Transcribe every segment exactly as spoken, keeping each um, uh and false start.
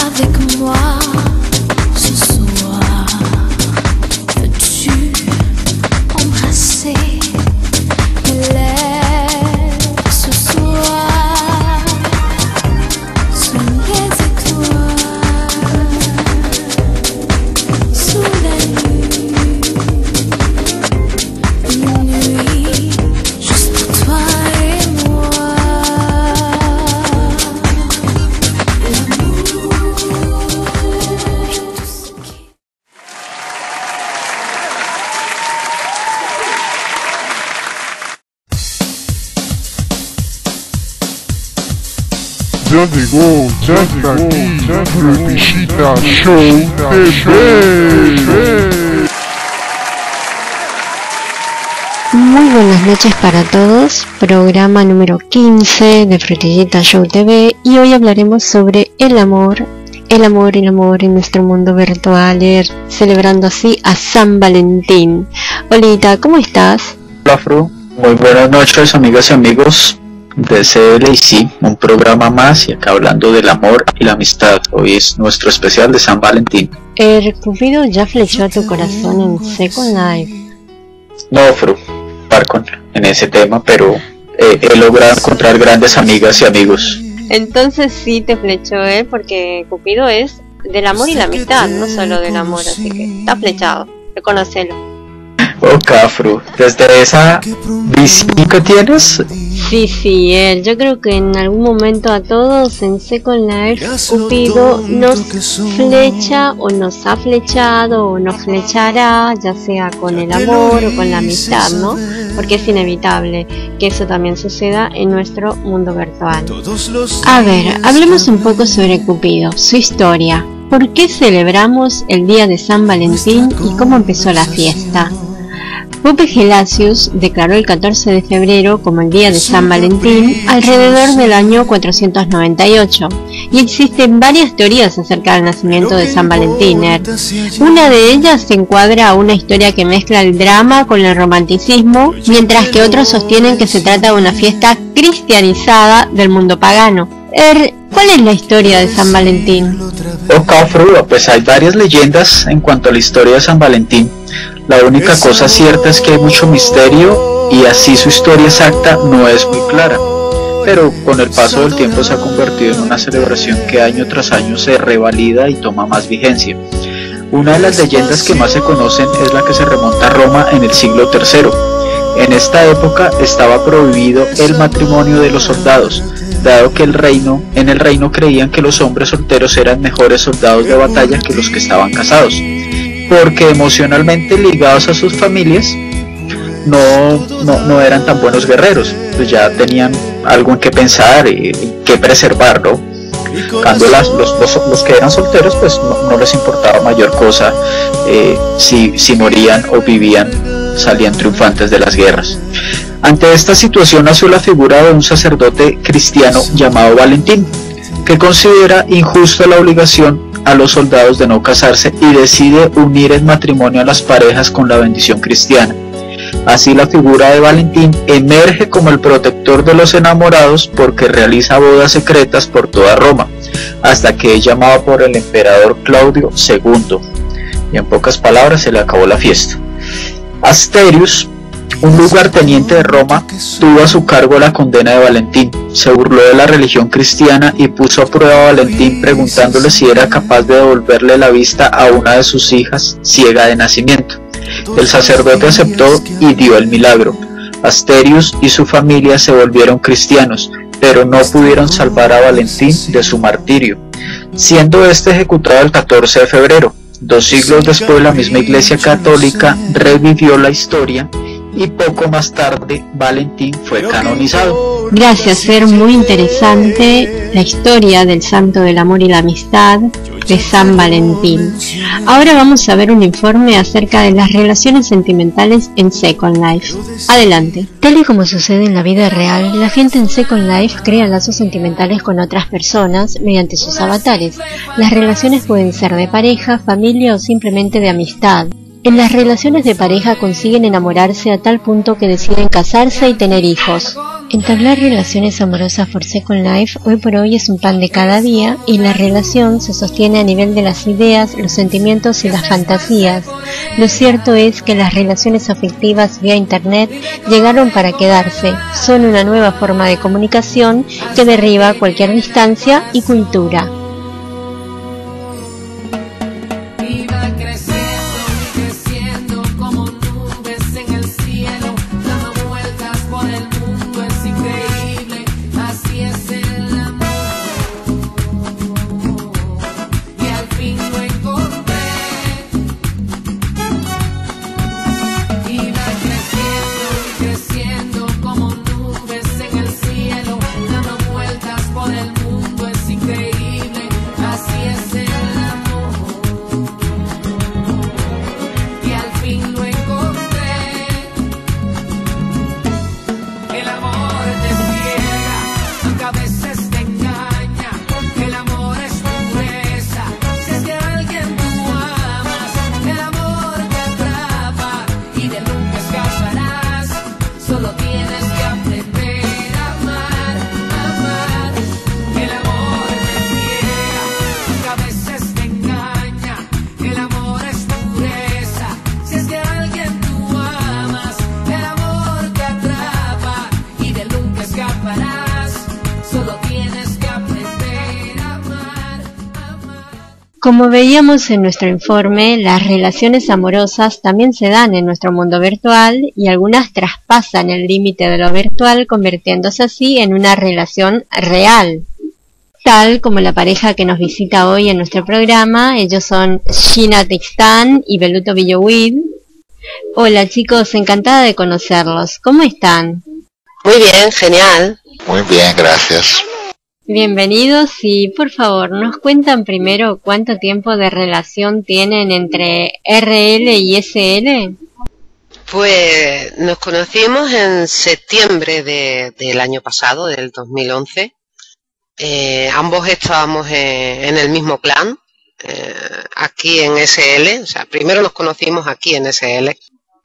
avec moi ce soir. Veux-tu embrasser mes lèvres ce soir sous les étoiles, sous la lune, une nuit juste pour toi et moi. Ya llegó, ya está aquí, Repillita Show T V. Muy buenas noches para todos, programa número quince de Frutillita Show T V, y hoy hablaremos sobre el amor, el amor, el amor en nuestro mundo virtual, celebrando así a San Valentín. Olita, ¿cómo estás? Hola Fru, muy buenas noches amigas y amigos de C L I C, un programa más y acá hablando del amor y la amistad. Hoy es nuestro especial de San Valentín. ¿El Cupido ya flechó a tu corazón en Second Life? No Fru, Parcon en ese tema, pero eh, he logrado encontrar grandes amigas y amigos. Entonces sí te flechó, ¿eh? Porque Cupido es del amor y la amistad, no solo del amor, así que está flechado, reconocelo. Ok Fru, desde esa visión que tienes. Sí, sí, él. Yo creo que en algún momento a todos en Second Life Cupido nos flecha o nos ha flechado o nos flechará, ya sea con el amor o con la amistad, ¿no? Porque es inevitable que eso también suceda en nuestro mundo virtual. A ver, hablemos un poco sobre Cupido, su historia. ¿Por qué celebramos el día de San Valentín y cómo empezó la fiesta? Pupi Gelasius declaró el catorce de febrero como el día de San Valentín alrededor del año cuatrocientos noventa y ocho, y existen varias teorías acerca del nacimiento de San Valentín. Una de ellas se encuadra a una historia que mezcla el drama con el romanticismo, mientras que otros sostienen que se trata de una fiesta cristianizada del mundo pagano. Er, ¿cuál es la historia de San Valentín? Ok Fru, pues hay varias leyendas en cuanto a la historia de San Valentín. La única cosa cierta es que hay mucho misterio y así su historia exacta no es muy clara, pero con el paso del tiempo se ha convertido en una celebración que año tras año se revalida y toma más vigencia. Una de las leyendas que más se conocen es la que se remonta a Roma en el siglo tercero. En esta época estaba prohibido el matrimonio de los soldados, dado que el reino, en el reino creían que los hombres solteros eran mejores soldados de batalla que los que estaban casados, porque emocionalmente ligados a sus familias no, no, no eran tan buenos guerreros, pues ya tenían algo en que pensar y, y que preservar, ¿no? Cuando las, los, los, los que eran solteros pues no, no les importaba mayor cosa eh, si, si morían o vivían, salían triunfantes de las guerras. Ante esta situación nació la figura de un sacerdote cristiano llamado Valentín, que considera injusta la obligación a los soldados de no casarse y decide unir el matrimonio a las parejas con la bendición cristiana. Así la figura de Valentín emerge como el protector de los enamorados porque realiza bodas secretas por toda Roma, hasta que es llamado por el emperador Claudio segundo, y en pocas palabras se le acabó la fiesta. Asterius, un lugarteniente de Roma, tuvo a su cargo la condena de Valentín. Se burló de la religión cristiana y puso a prueba a Valentín preguntándole si era capaz de devolverle la vista a una de sus hijas ciega de nacimiento. El sacerdote aceptó y dio el milagro. Asterius y su familia se volvieron cristianos, pero no pudieron salvar a Valentín de su martirio, siendo este ejecutado el catorce de febrero. Dos siglos después, la misma Iglesia Católica revivió la historia y poco más tarde Valentín fue canonizado. Gracias, Fer, muy interesante la historia del santo del amor y la amistad de San Valentín. Ahora vamos a ver un informe acerca de las relaciones sentimentales en Second Life. Adelante. Tal y como sucede en la vida real, la gente en Second Life crea lazos sentimentales con otras personas mediante sus avatares. Las relaciones pueden ser de pareja, familia o simplemente de amistad. En las relaciones de pareja consiguen enamorarse a tal punto que deciden casarse y tener hijos. Entablar relaciones amorosas por Second Life hoy por hoy es un pan de cada día y la relación se sostiene a nivel de las ideas, los sentimientos y las fantasías. Lo cierto es que las relaciones afectivas vía internet llegaron para quedarse. Son una nueva forma de comunicación que derriba cualquier distancia y cultura. Como veíamos en nuestro informe, las relaciones amorosas también se dan en nuestro mundo virtual y algunas traspasan el límite de lo virtual, convirtiéndose así en una relación real. Tal como la pareja que nos visita hoy en nuestro programa, ellos son Gina Tixtán y Beluto Villowid. Hola chicos, encantada de conocerlos. ¿Cómo están? Muy bien, genial. Muy bien, gracias. Bienvenidos y por favor nos cuentan primero cuánto tiempo de relación tienen entre R L y S L. Pues nos conocimos en septiembre de, del año pasado, del dos mil once. Eh, ambos estábamos en, en el mismo clan, eh, aquí en S L. O sea, primero nos conocimos aquí en S L.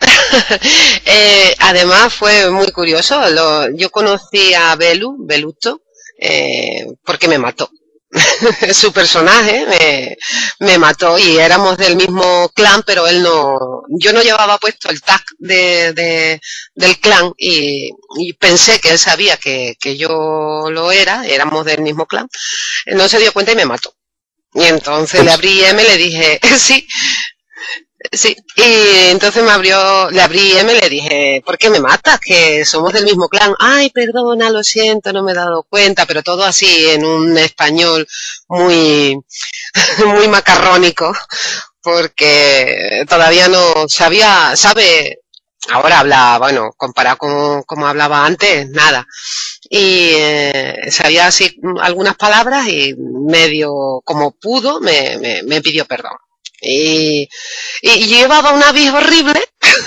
eh, además fue muy curioso. Lo, yo conocí a Belu, Beluto. Eh, porque me mató. Su personaje me, me mató y éramos del mismo clan, pero él no, yo no llevaba puesto el tag de, de, del clan y, y pensé que él sabía que, que yo lo era, éramos del mismo clan, no se dio cuenta y me mató. Y entonces le abrí M, le dije, sí, sí, y entonces me abrió, le abrí M, le dije, ¿por qué me matas? Que somos del mismo clan. Ay, perdona, lo siento, no me he dado cuenta, pero todo así en un español muy, muy macarrónico, porque todavía no sabía, sabe, ahora habla, bueno, comparado con como hablaba antes, nada. Y eh, sabía así algunas palabras y medio como pudo me, me, me pidió perdón. Y, y llevaba un avis horrible,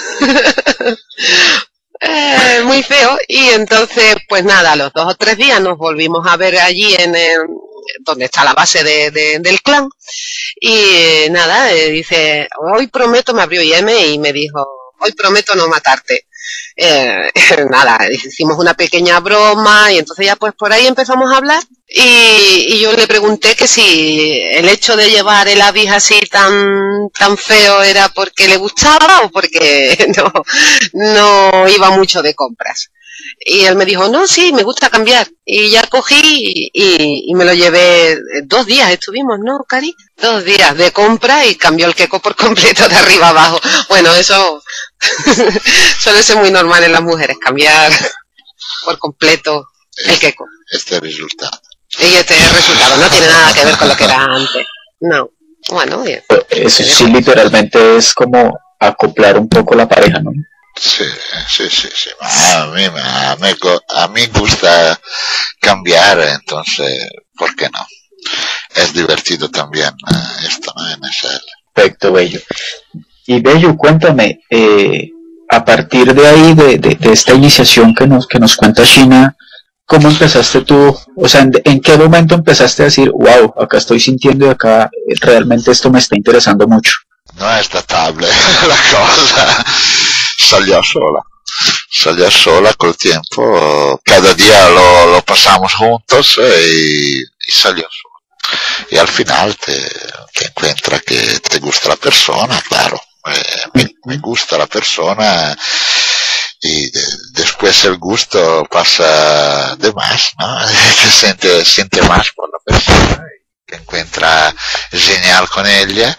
eh, muy feo, y entonces, pues nada, a los dos o tres días nos volvimos a ver allí en el, donde está la base de, de, del clan, y nada, eh, dice, hoy prometo, me abrió I M y me dijo, hoy prometo no matarte. Eh, nada, hicimos una pequeña broma y entonces ya pues por ahí empezamos a hablar y, y yo le pregunté que si el hecho de llevar el avis así tan tan feo era porque le gustaba o porque no, no iba mucho de compras. Y él me dijo, no, sí, me gusta cambiar. Y ya cogí y, y, y me lo llevé, dos días estuvimos, ¿no, Cari? Dos días de compra y cambió el queco por completo de arriba abajo. Bueno, eso suele ser muy normal en las mujeres, cambiar por completo el queco. Este resultado. Y este resultado no tiene nada que ver con lo que era antes. No. Bueno, bien. Eso sí, literalmente es como acoplar un poco la pareja, ¿no? Sí, sí, sí, sí. A mí, a mí, a mí gusta cambiar, entonces, ¿por qué no? Es divertido también uh, esto, ¿no? En S L. Perfecto, Bello. Y Bello, cuéntame, eh, a partir de ahí, de, de, de esta iniciación que nos, que nos cuenta Gina, ¿cómo empezaste tú? O sea, ¿en, ¿en qué momento empezaste a decir, wow, acá estoy sintiendo y acá realmente esto me está interesando mucho? no es datable la cosa, salió sola. Salió sola col tiempo, cada día lo, lo pasamos juntos y, y salió sola. Y al final te, te encuentras que te gusta la persona, claro, eh, me, me gusta la persona y de, después el gusto pasa de más, ¿no? Te siente, siente más por la persona, y te encuentras genial con ella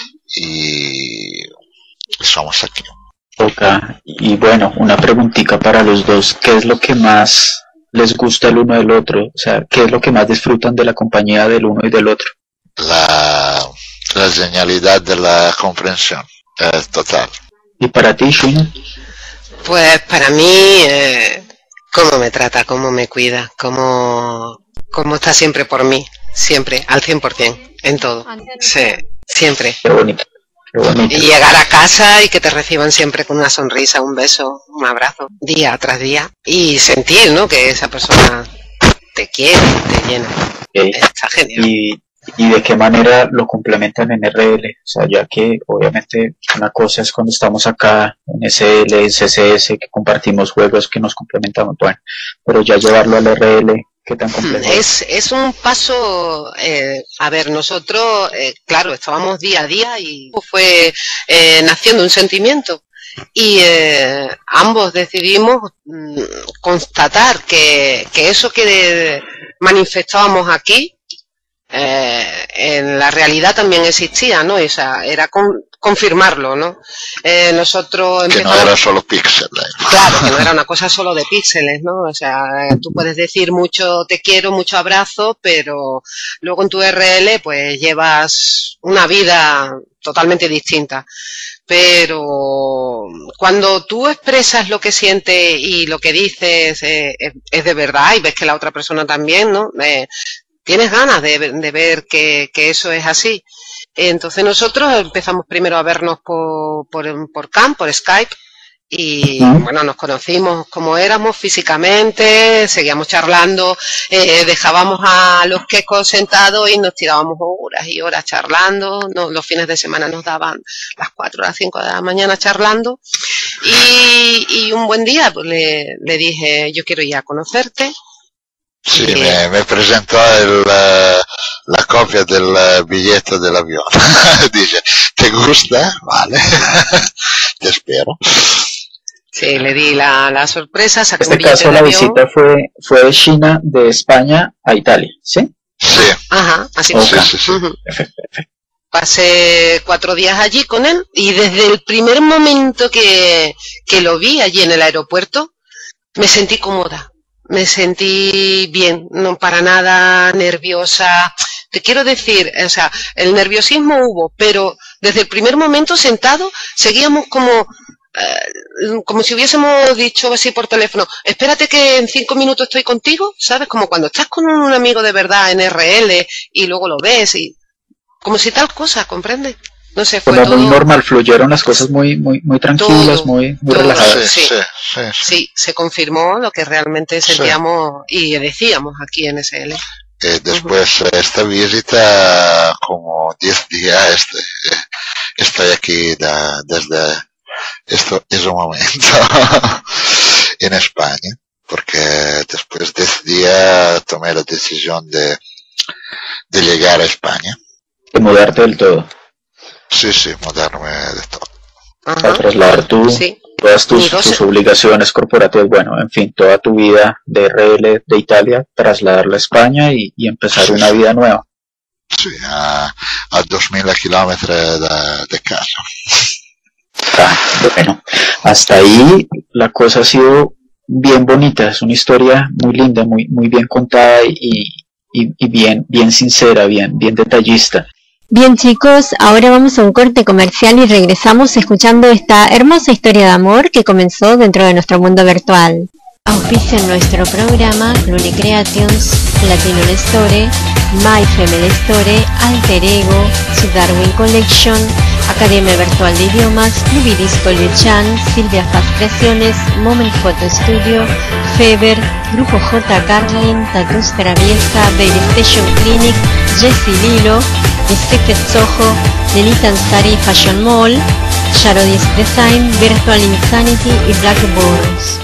y somos aquí. Y bueno, una preguntita para los dos, ¿qué es lo que más les gusta el uno del otro? O sea, ¿qué es lo que más disfrutan de la compañía del uno y del otro? La, la genialidad de la comprensión, es total. ¿Y para ti, Shina? Pues para mí, eh, cómo me trata, cómo me cuida, cómo, cómo está siempre por mí, siempre, al cien por ciento, en todo. Sí, siempre. Qué bonito. Y llegar a casa y que te reciban siempre con una sonrisa, un beso, un abrazo, día tras día. Y sentir, ¿no?, que esa persona te quiere, te llena. Okay. Está genial. ¿Y, ¿Y de qué manera lo complementan en R L? O sea, ya que obviamente una cosa es cuando estamos acá en S L, en C S S, que compartimos juegos que nos complementamos, bueno, pero ya llevarlo al R L... ¿Qué tan complejo? Es, es un paso, eh, a ver, nosotros, eh, claro, estábamos día a día y fue eh, naciendo un sentimiento y eh, ambos decidimos mm, constatar que, que eso que manifestábamos aquí, eh, en la realidad también existía, ¿no? Esa, era con, confirmarlo, ¿no? Eh, nosotros empezamos... Que no era solo píxeles. Claro, que no era una cosa solo de píxeles, ¿no? O sea, tú puedes decir mucho te quiero, mucho abrazo, pero luego en tu R L pues llevas una vida totalmente distinta. Pero cuando tú expresas lo que sientes y lo que dices eh, es, es de verdad y ves que la otra persona también, ¿no? Eh, tienes ganas de, de ver que, que eso es así. Entonces nosotros empezamos primero a vernos por, por, por Cam, por Skype, y bueno, nos conocimos como éramos físicamente, seguíamos charlando, eh, dejábamos a los quecos sentados y nos tirábamos horas y horas charlando, no, los fines de semana nos daban las cuatro o las cinco de la mañana charlando, y, y un buen día pues le, le dije, yo quiero ir a conocerte. Sí, me, me presentó el, uh, la copia del uh, billete del avión. Dice, ¿te gusta? Vale, te espero. Sí, le di la, la sorpresa, saqué en este un billete caso de la avión. visita fue, fue de China, de España a Italia, ¿sí? Sí. Ajá, así okay. fue. Sí, sí, sí. Uh-huh. Perfecto, perfecto. Pasé cuatro días allí con él y desde el primer momento que, que lo vi allí en el aeropuerto, me sentí cómoda. Me sentí bien, no para nada nerviosa. Te quiero decir, o sea, el nerviosismo hubo, pero desde el primer momento sentado seguíamos como, eh, como si hubiésemos dicho así por teléfono, espérate que en cinco minutos estoy contigo, ¿sabes? Como cuando estás con un amigo de verdad en R L y luego lo ves y como si tal cosa, ¿comprendes? No sé, fue como todo muy normal, fluyeron las cosas muy muy muy tranquilas, todo, muy muy todo, relajadas. Sí, sí, sí, sí. sí, se confirmó lo que realmente sentíamos sí. y decíamos aquí en S L. Eh, después uh-huh. esta visita, como diez días, este, eh, estoy aquí da, desde esto, ese momento en España, porque después de ese día tomé la decisión de, de llegar a España. De mudarte del todo. Sí, sí, mudarme de todo. Ajá. A trasladar tu, sí. todas tus, tus obligaciones corporativas, bueno, en fin, toda tu vida de R L de Italia, trasladarla a España y, y empezar sí, una sí. vida nueva. Sí, a, a dos mil kilómetros de, de casa. Ah, bueno, hasta ahí la cosa ha sido bien bonita, es una historia muy linda, muy, muy bien contada y, y, y bien, bien sincera, bien, bien detallista. Bien chicos, ahora vamos a un corte comercial y regresamos escuchando esta hermosa historia de amor que comenzó dentro de nuestro mundo virtual. Auspician nuestro programa Clone Creations, Latino Store, My Family Store, Alter Ego, Su Darwin Collection, Academia Virtual de Idiomas, Clubidisco Lechan, Silvia Faz Creaciones, Moment Photo Studio, Feber, Grupo J. Carlin, Tatus Traviesa, Baby Station Clinic, Jessie Lilo, Steve Soho, Delita Ansari Fashion Mall, Sharodis Design, Virtual Insanity y Black Boards.